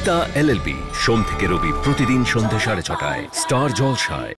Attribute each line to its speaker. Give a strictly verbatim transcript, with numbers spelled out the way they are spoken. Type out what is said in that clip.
Speaker 1: গীতা এল L B সোম থেকে রবি প্রতিদিন সন্ধ্যে সাড়ে ছটায় স্টার জলসায়।